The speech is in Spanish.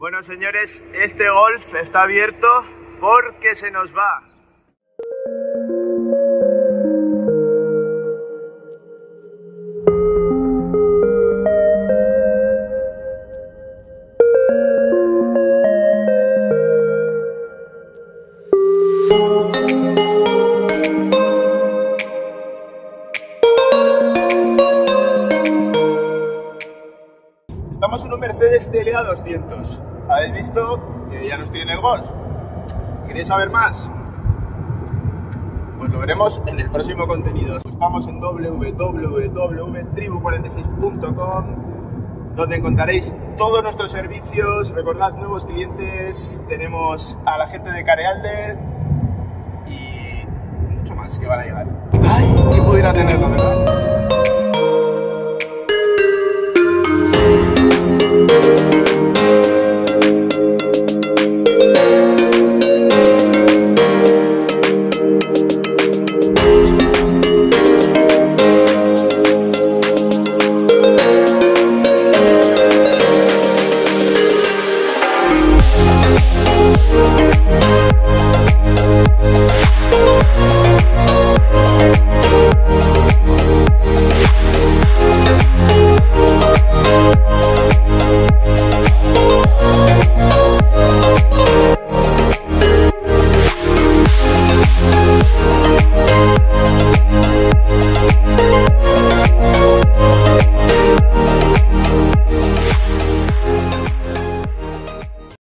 Bueno, señores, este Golf está abierto porque se nos va. Estamos en un Mercedes CLA 200. Habéis visto que ya no estoy en el Golf. ¿Queréis saber más? Pues lo veremos en el próximo contenido. Estamos en www.tribu46.com, donde encontraréis todos nuestros servicios. Recordad, nuevos clientes, tenemos a la gente de Carealde y mucho más que van a llegar. ¡Ay! ¿Quién pudiera tenerlo, verdad?